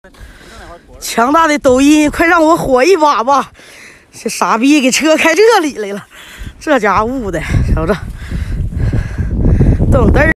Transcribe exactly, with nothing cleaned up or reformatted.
强大的抖音，快让我火一把吧！这傻逼给车开这里来了，这家雾的，瞅着，瞪嘚儿。